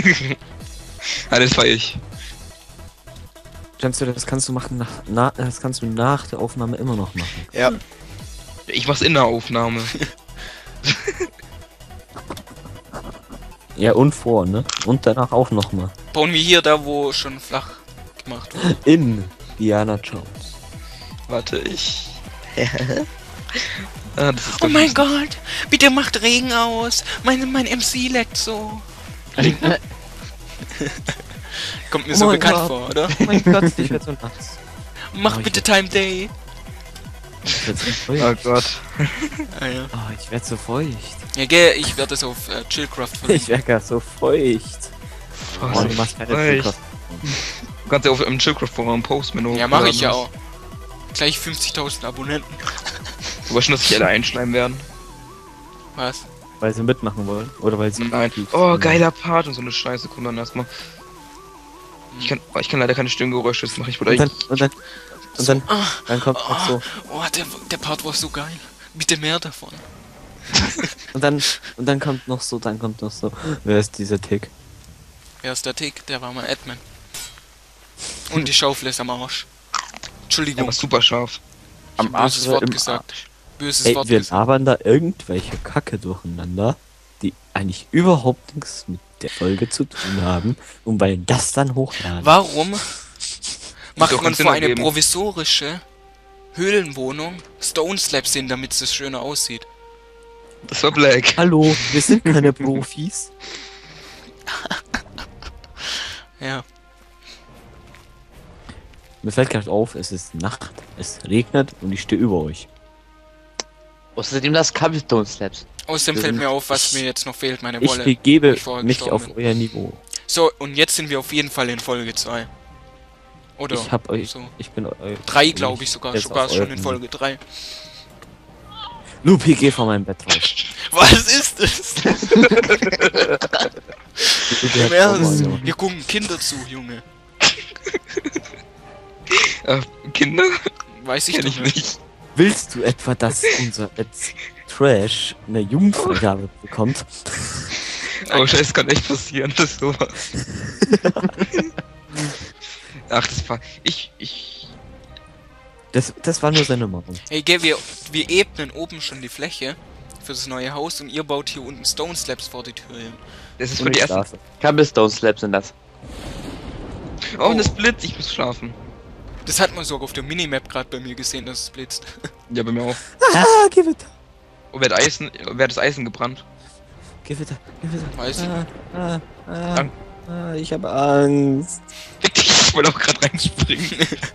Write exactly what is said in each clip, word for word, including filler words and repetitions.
Ah, das war ich. Kannst du, das kannst du machen nach, na, das kannst du nach der Aufnahme immer noch machen. Ja. Ich mach's in der Aufnahme. Ja, und vor, ne? Und danach auch noch mal. Bauen wir hier da, wo schon flach gemacht wurde. In Diana Jones. Warte, ich... ah, das ist Oh doch mein nicht- Gott, bitte macht Regen aus. Mein, mein M C leckt so. Kommt mir Oh so mein bekannt Gott. vor, oder? Oh mein Gott, ich werde so nass. Mach Oh, ich bitte werd- Time Day. Ich werde so Oh feucht. Gott. Ah, ja. Oh, ich werde so feucht. Ja, gell, ich werde es auf äh, Chillcraft Ich verlinken. werde gar so feucht. Oh, du machst keine Feucht. Zukunft. Du kannst ja auf im Chillcraft-Forum posten, wenn du Ja, mache ich ja hochladen auch. Gleich fünfzigtausend Abonnenten. willst. Aber schon, dass sich alle einschleimen werden. Was? Weil sie mitmachen wollen. Oder weil sie... Nein. Oh, geiler Part und so eine Scheiße. Komm dann erstmal. Ich kann, oh, ich kann leider keine Stimmgeräusche, das mache ich oder Und dann, ich. und dann, und dann, Ah, dann kommt noch so... oh, der, der Part war so geil. Bitte mehr davon. Und dann, und dann kommt noch so, dann kommt noch so... Wer ist dieser Tick? Wer ist der Tick? Der war mal Admin. Und die Schaufel ist am Arsch. Ja, Entschuldigung, aber super scharf. ich hab am ein böses Arsch, Wort im gesagt. Böses Ey, Wort wir gesagt. labern da irgendwelche Kacke durcheinander, die eigentlich überhaupt nichts mit der Folge zu tun haben und weil das dann hochladen. Warum doch macht keinen man Sinn vor eine ergeben. provisorische Höhlenwohnung Stone Slabs hin, damit es schöner aussieht? Das war Black. Hallo, wir sind keine Profis. Ja. Mir fällt gerade auf, es ist Nacht, es regnet und ich stehe über euch. Außerdem das Cobblestone Slabs. Außerdem Wir fällt sind- mir auf, was mir jetzt noch fehlt, meine Ich Wolle. begebe wo ich vorher mich gestorben auf bin. euer Niveau. So, und jetzt sind wir auf jeden Fall in Folge zwei. Oder? Ich hab euch, so. ich bin eu Drei, glaube ich sogar. jetzt Sogar auf schon eurem in Niveau. Folge drei. Lupi, geh von meinem Bett raus. Was ist das? Lupi Im hat Ernst? Trauma, Hier gucken Kinder zu, Junge. Äh, Kinder? Weiß ich Kenn doch ich nicht. nicht. Willst du etwa, dass unser Let's Trash eine Jugendfreigabe bekommt? Oh, Scheiße, kann echt passieren, das ist sowas. Ach, das war. Ich. Ich. Das, das war nur seine Meinung. Ey, gell, wir, wir ebnen oben schon die Fläche für das neue Haus und ihr baut hier unten Stone Slabs vor die Tür hin. Das ist für Und die ich ersten. schlafe. Cobblestone Slabs sind das. Oh, und es blitzt, ich muss schlafen. Das hat man sogar auf der Minimap gerade bei mir gesehen, dass es blitzt. Ja, bei mir auch. Ah, Gewitter! Oh, wer hat Eisen. Wer hat das Eisen gebrannt? Gewitter, Gewitter. Weiß ich. Ah, ah, ah, Dank- ah, ich habe Angst. Ich wollte auch gerade reinspringen.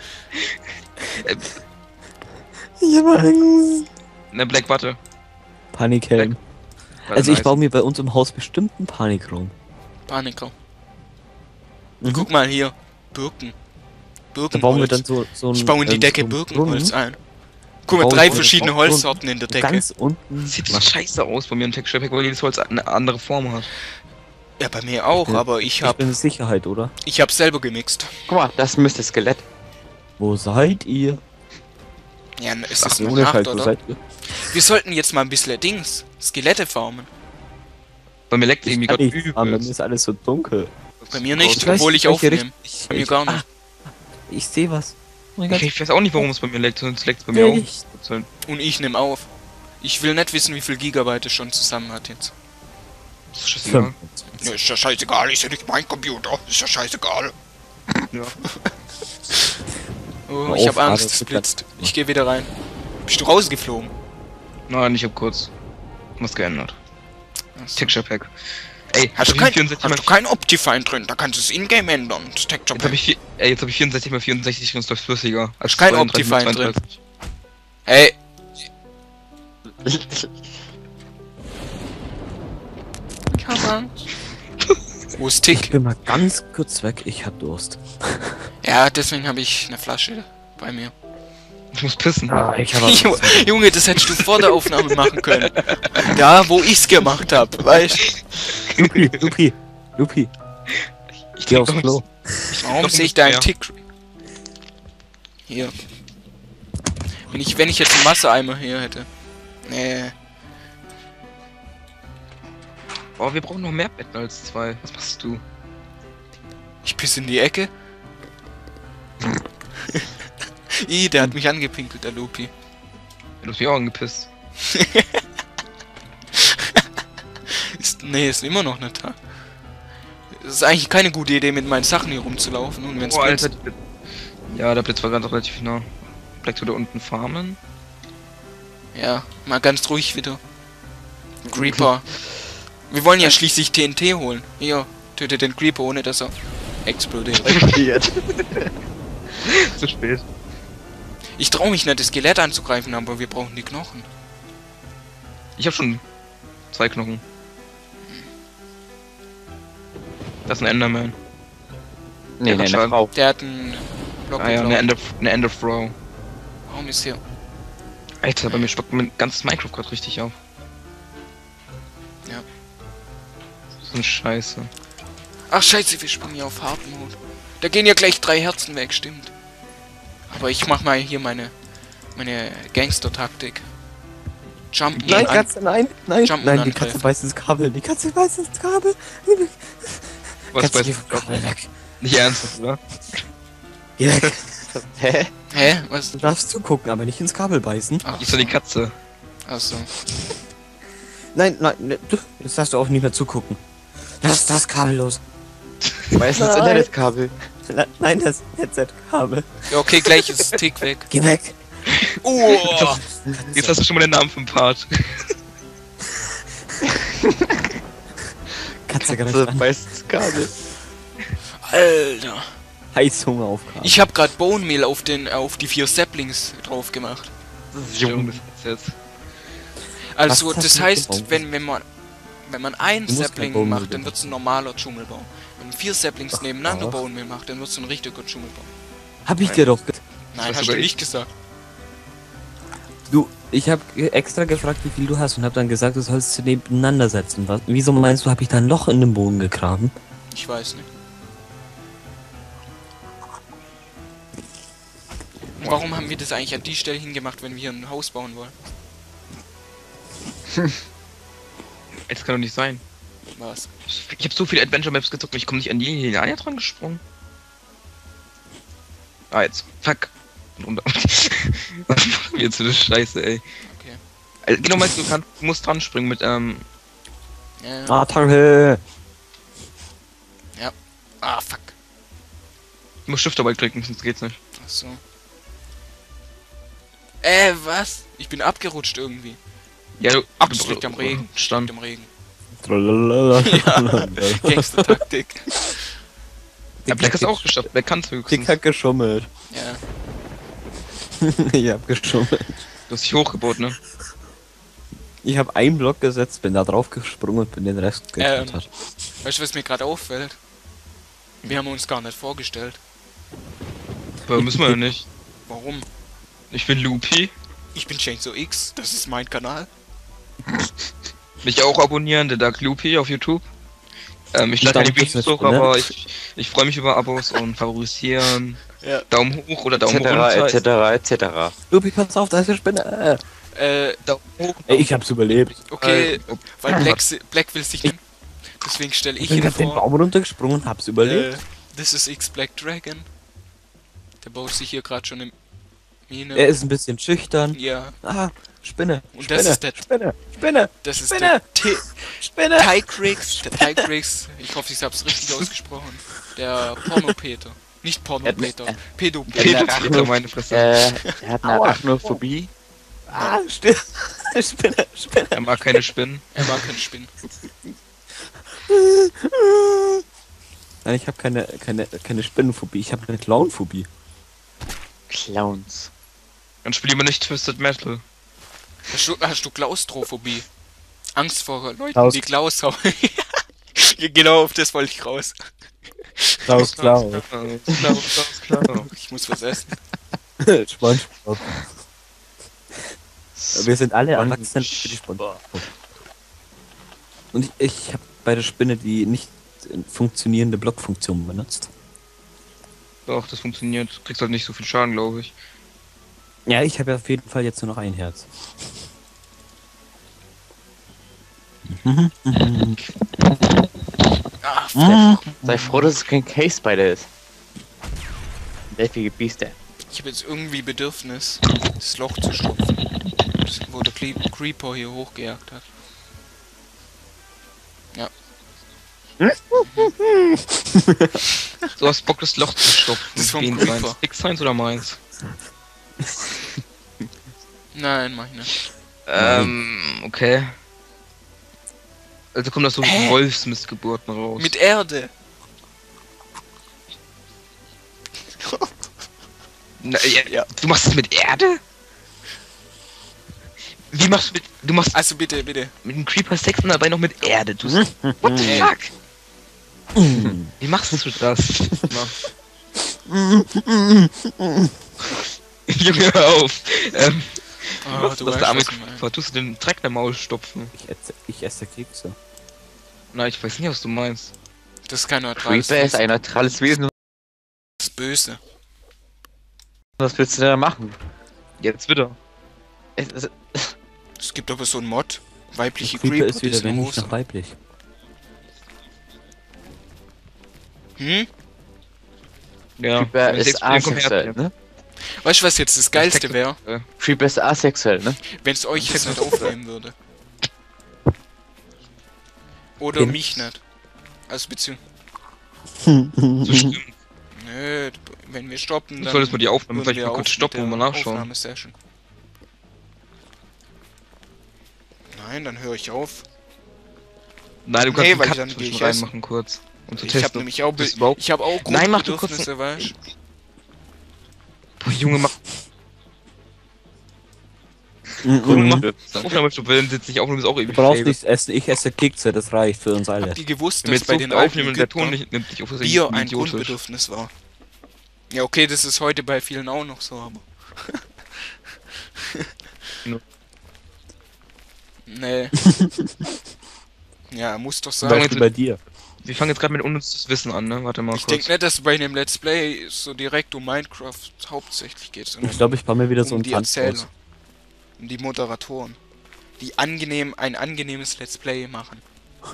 Ich habe Angst. Ne, Black, warte. Panikhelm. Warte, Also ich nice. baue mir bei uns im Haus bestimmt einen Panikraum. Paniker. Mhm. Guck mal hier. Birken. Da bauen wir dann Birkenholz. so, so ein... Ich baue in die ähm, Decke so einen Birkenholz Brunnen. ein. Guck mal, bauen drei wir verschiedene so einen Holzsorten in der Decke. Ganz unten. Sieht so scheiße aus bei mir im Texture Pack, weil jedes Holz eine andere Form hat. Ja, bei mir auch, bin- aber ich Ich hab, bin in Sicherheit, oder? ich hab selber gemixt. Guck mal, das müsste Skelett. Wo seid ihr? Ja, ist das Ach, noch ohne Nacht, Scheiß, wo oder? seid ihr? Wir sollten jetzt mal ein bisschen Dings, Skelette farmen. Bei mir leckt Ich irgendwie kann gerade nicht fahren, bei mir übel. ist alles so dunkel. Bei mir nicht, Ich weiß obwohl ich nicht, welche aufnehme. Richtung- Bei mir ich- gar nicht. Ah, ich sehe was. Oh mein Gott. Ich weiß auch nicht, warum es bei mir leckt, sonst leckt es bei mir auch. Licht. Und ich nehme auf. Ich will nicht wissen, wie viel Gigabyte es schon zusammen hat jetzt. Das ist scheißegal. Ja, ist ja scheißegal, ist ja nicht mein Computer. Ist ja scheißegal. Ja. Oh, Hör ich auf, hab Angst, Adel, es bitte. blitzt. Ich gehe wieder rein. Bist du rausgeflogen? Nein, ich hab kurz was geändert. Achso. Texture Pack. Ey, Hast du, hab kein, ich vierundsechzig hast mal, du kein Optifine drin? Da kannst du es in-game ändern. Das Texture jetzt hab Pack. ich, vier- ey, jetzt hab ich vierundsechzig mal vierundsechzig und es läuft flüssiger. Als Kein zweiunddreißig mal Optifine drin. zweiunddreißig. Ey, ich hab Angst. Wo ist Ich Tick? bin mal ganz kurz weg, ich hab Durst. Ja, deswegen habe ich eine Flasche bei mir. Ich muss pissen. Ah, ich hab Jo- Junge, das hättest du vor der Aufnahme machen können. Da, wo ich's gemacht hab, weißt du? Lupi, Lupi, Lupi, Ich geh trink aufs noch- Klo. ich Warum noch sehe ich ein da einen bisschen Tick? Hier. Wenn ich, wenn ich jetzt einen Wassereimer hier hätte. Nee. mehr. Oh, wir brauchen noch mehr Betten als zwei. Was machst du? Ich piss in die Ecke. Ih, der hat mich angepinkelt, der Lupi. Du hast mich auch angepisst. Ist, nee, ist immer noch nicht da. Es ist eigentlich keine gute Idee, mit meinen Sachen hier rumzulaufen. Und wenn's Oh, Alter, blitzt- die Blitz- ja, der Blitz war ganz relativ nah. Black würde unten farmen. Ja, mal ganz ruhig wieder. Creeper. Wir wollen ja schließlich T N T holen. Hier, töte den Creeper, ohne dass er explodiert. Explodiert. Zu spät. Ich traue mich nicht, das Skelett anzugreifen, aber wir brauchen die Knochen. Ich habe schon zwei Knochen. Das ist ein Enderman. Nee, Ja, nee, schade. eine Frau. Der hat einen Block Ah ja, eine geklaut. Ender, eine Enderfrow. Warum ist hier? Alter, bei mir stockt mein ganzes Minecraft gerade richtig auf. Ja. So eine Scheiße. Ach scheiße, wir spielen hier auf Hard Mode. Da gehen ja gleich drei Herzen weg, stimmt. Aber ich mach mal hier meine meine Gangster-Taktik. Jumpen Nein, und an Katze, nein, nein, Jumpen nein, und die Katze angreifen. beißt ins Kabel, die Katze beißt ins Kabel. Was Katze, weiß geh ich? vom Kabel weg. Nicht ernsthaft, oder? Geh weg. Hä? Hä? Was? Du darfst zugucken, aber nicht ins Kabel beißen. Ach Ist doch die Katze. Achso. Nein, nein, ne, du, jetzt darfst du auch nicht mehr zugucken. Lass das Kabel los. Meistens das Nein. Internetkabel. Na- Nein, das Headset-Kabel. Ja, okay, gleich ist Tick weg. Geh weg. Oh! Jetzt hast du schon mal den Namen vom Part. Katze greift So an. beißt das Kabel. Alter. Heißhunger auf Kabel. Ich hab grad Bone Meal auf den auf die vier Saplings drauf gemacht. Das ist Stimmt, jung. das ist jetzt. Also, Was hast das du heißt, gebaut? wenn, wenn man wenn man einen Du musst kein Sapling Bone Meal macht, dann bauen. wird's ein normaler Dschungelbaum. Wenn man vier Saplings Ach, nebeneinander ach. Bone Meal macht, dann wird's ein richtiger Dschungelbaum. Hab ich dir doch. ge- Nein, hast hast sogar du ich. nicht gesagt. Du, ich hab ge- extra gefragt, wie viel du hast und hab dann gesagt, du sollst sie nebeneinander setzen. Was, wieso meinst du, hab ich da ein Loch in den Boden gegraben? Ich weiß nicht. Und warum haben wir das eigentlich an die Stelle hingemacht, wenn wir ein Haus bauen wollen? Das kann doch nicht sein. Was? Ich habe so viele Adventure Maps gezockt, ich komme nicht an die Linie dran gesprungen. Ah, jetzt. Fuck. Und, was machen wir jetzt für eine Scheiße, ey? Okay. Also, genau, meinst du, kann, du musst dran springen mit, ähm. Ja. Attacke! Ah, fuck. Ich muss Shift dabei klicken, sonst geht's nicht. Ach so. Äh, was? Ich bin abgerutscht irgendwie. Ja, du. Ach, das liegt am Regen. Liegt Stand. am Regen. Ja. Gangster-Taktik. Der Black ist auch geschafft, Black kann's Dick höchstens. hat geschummelt. Ja. Ich hab geschummelt. Du hast dich hochgebaut, ne? Ich hab einen Block gesetzt, bin da drauf gesprungen und bin den Rest Ähm. geklettert. Weißt du, was mir gerade auffällt? Wir haben uns gar nicht vorgestellt. Aber müssen wir ja nicht. Warum? Ich bin Loopy. Ich bin Chainsaw X, das ist mein Kanal. Mich auch abonnieren, der Dark Loopy auf YouTube. Ähm, ich lade Daumen keine gibt's Videos nicht, hoch, ne? aber ich, ich freue mich über Abos und favorisieren. Ja. Daumen hoch oder Daumen Etc. runter. etc. etc. Lupi, pass auf, da ist eine Spinne. Äh, Daumen hoch. Ey, ich hab's überlebt. okay, Äh, ob- weil Black, si- Black will sich nicht. Deswegen stelle ich Ich bin ihn grad den vor. Baum runtergesprungen und hab's überlebt. Äh, this is X Black Dragon. Der baut sich hier gerade schon im Mine. Er ist ein bisschen schüchtern. Ja, Ah, Spinne. Und Spinne, das ist der- Spinne, Spinne, das ist Spinne. der T Spinne. Tygrix. Der Tygrix. Ich hoffe, ich hab's richtig ausgesprochen. Der Pornopeter. Nicht Pornopeter. Er- Pädopeter. Peter, Ach, Peter, meine Fresse. Äh, er hat eine Aua. Arachnophobie. Ah, Spinne, Spinne, Spinne. Er mag keine Spinnen. Er mag keinen Spinnen. Nein, ich habe keine, keine, keine Spinnenphobie, ich habe eine Clownphobie. Clowns. Dann spiel lieber nicht Twisted Metal. Hast du, hast du Klaustrophobie? Angst vor Leuten, Klaus- die Klaus haben. Genau auf das wollte ich raus. Klaus, Klaus. Klaus, Klaus, Klaus. Ich muss was essen. Spongebob. Wir sind alle Erwachsene für die Spongebob. Und ich, ich habe bei der Spinne die nicht funktionierende Blockfunktion benutzt. Doch, das funktioniert. Du kriegst halt nicht so viel Schaden, glaube ich. Ja, ich habe ja auf jeden Fall jetzt nur noch ein Herz. Ah, Mm. Sei froh, dass es kein Case Spider ist. Nervige Biester. ich habe jetzt irgendwie Bedürfnis, das Loch zu stopfen. Das, wo der Cle Creeper hier hochgejagt hat. Du hast Bock, das Loch zu stopfen. Das ist vom Wen Creeper. meins? X eins oder meins? Nein, mach ich nicht. Ähm, okay. Also kommen das so Hä? Wolfsmissgeburten raus. Mit Erde. Na, ja, ja. Du machst es mit Erde? Wie machst du mit... Du machst Also bitte, bitte. mit dem Creeper Sex und dabei noch mit Erde. Du... What the fuck? Wie machst du das? Junge, hör auf. Ähm, Oh, was du das weißt, der arme was ich meine. Creeper? Tust du den Dreck im Maul stopfen? Ich esse, ich esse Kekse. Nein, ich weiß nicht, was du meinst. Das ist kein neutrales Creeper ist Wesen. ein neutrales Wesen. Das ist böse. Was willst du da machen? Jetzt wieder. Es, es, Es gibt aber so einen Mod. Weibliche Creeper Creeper, ist die wieder sind wenig rosa. nach weiblich. Hm? Ja. Creeper wenn es ist jetzt wieder kommt, asexuell, her- ne? Weißt du, was jetzt das Geilste wäre? Creeper ist asexuell, ne? Wenn es euch jetzt nicht aufnehmen würde. Oder Kind. mich nicht. Also beziehungsweise... So stimmt. Nö, wenn wir stoppen, Du dann... solltest mal die Aufnahme hören vielleicht wir mal auf kurz mit stoppen der und mal nachschauen. Aufnahmesession. Nein, dann höre ich auf. Nein, du Nee, kannst einen weil Cut dann geh zwischen ich reinmachen kurz. Um zu Ich habe testen. nämlich auch... ob das Be- überhaupt... Ich habe auch Nein, mach du kurz Grundbedürfnisse, weißt Boah, Junge, mach... Mhm. Junge, mach das Aufnahme, wenn sitze ich auf und du bist auch Du ewig brauchst fähig. nichts essen, ich esse Kekse, das reicht für uns alle. Habt ihr gewusst, Wenn wir dass jetzt bei so den viel alten aufnehmen und der Ton Ägyptern nicht, nimmt dich auf, das ist Bier irgendwie ein idiotisch. Grundbedürfnis war? Ja, okay, das ist heute bei vielen auch noch so, aber... No. Nee. Ja, muss doch Zum sein. Beispiel bei dir. Wir fangen jetzt gerade mit unnützes Wissen an, ne? Warte mal Ich kurz. denke nicht, dass es bei einem Let's Play so direkt um Minecraft hauptsächlich geht, sondern Ich glaube, ich baue mir wieder so um ein die Tanz Erzähler, aus. um die Moderatoren, die angenehm ein angenehmes Let's Play machen.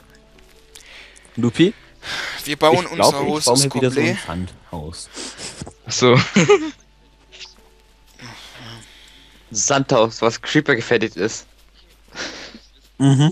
Lupi? Wir bauen ich unser glaube, ich Haus baue aus mir wieder so ein Komplett. Pfandhaus. Achso. Sandhaus, was Creeper gefährdet ist. Mhm.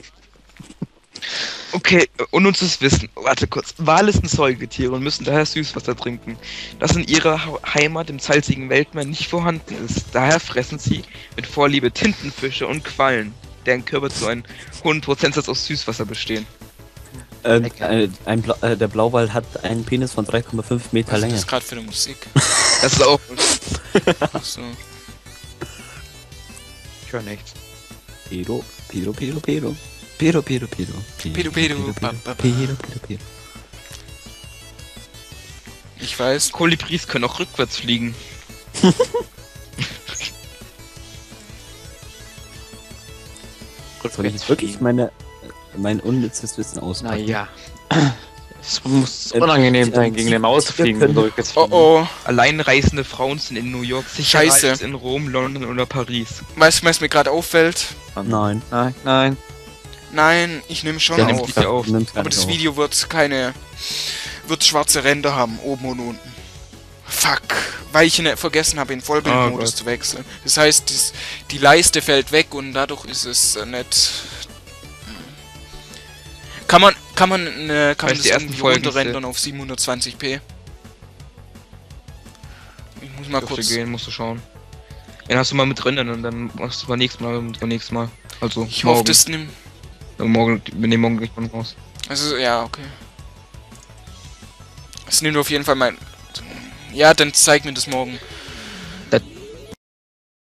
Okay, äh, unnützes Wissen. Warte kurz. Wale sind Säugetiere und müssen daher Süßwasser trinken, das in ihrer Ha- Heimat im salzigen Weltmeer nicht vorhanden ist. Daher fressen sie mit Vorliebe Tintenfische und Quallen, deren Körper zu einem hohen Prozentsatz aus Süßwasser bestehen. Äh, äh, ein Blau, äh, der Blauwal hat einen Penis von drei Komma fünf Meter Was ist Länge. das gerade für eine Musik? Das ist auch... So. Ich höre nichts. Pedo, Pedo, Pedo, Pedo. Pedo, Pedo, Pedo. Pedo, Pedo, ba, ba, ba. Pedo, Pedo, Pedo. Ich weiß. Kolibris können auch rückwärts fliegen. Soll ich jetzt wirklich meine, mein unnützes Wissen auspacken? Naja. Es muss Äh, unangenehm äh, sein, gegen eine Maus zu wir fliegen. können- und rückwärts Oh fliegen. oh. Alleinreisende Frauen sind in New York sicherer Scheiße. als in Rom, London oder Paris. Weißt du, was mir gerade auffällt? Nein. Nein, nein. Nein, ich nehme schon Der auf. nimmt dich ja auf. Nimm's gar Aber nicht das auf. Video wird keine... wird schwarze Ränder haben, oben und unten. Fuck, weil ich ne, vergessen habe, in Vollbildmodus Oh Gott. zu wechseln. Das heißt, das, die Leiste fällt weg und dadurch ist es äh, nicht... Kann man, kann man, äh, kann man Heißt, das die ersten irgendwie Folgen runterrendern auf siebenhundertzwanzig p? Ich muss mal Dürfte kurz... gehen, musst du schauen. Den hast du mal mit drin und dann machst du beim nächsten Mal und beim nächsten Mal. Also Ich morgen. hoffe, das nimmt... Ja, morgen, wir nehmen morgen gleich mal raus. Also, ja, okay. Es nimmt auf jeden Fall mein... Ja, dann zeig mir das morgen.